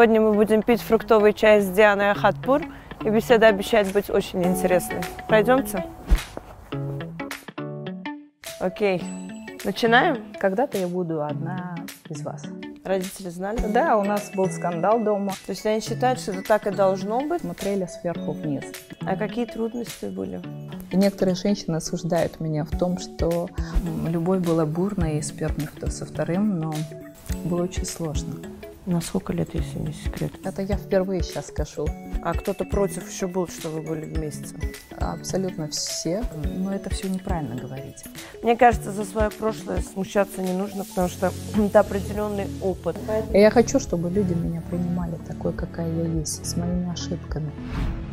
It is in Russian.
Сегодня мы будем пить фруктовый чай с Дианой Ахатпур, и беседа обещает быть очень интересной. Пройдемте? Окей. Начинаем? Когда-то я буду одна из вас. Родители знали? Да, у нас был скандал дома. То есть они считают, что это так и должно быть? Смотрели сверху вниз. А какие трудности были? И некоторые женщины осуждают меня в том, что любовь была бурной и с первым, со вторым, но было очень сложно. На сколько лет, если не секрет? Это я впервые сейчас скажу. А кто-то против еще был, что вы были вместе? Абсолютно все, но это все неправильно говорить. Мне кажется, за свое прошлое смущаться не нужно, потому что это определенный опыт. И я хочу, чтобы люди меня принимали такой, какая я есть, с моими ошибками.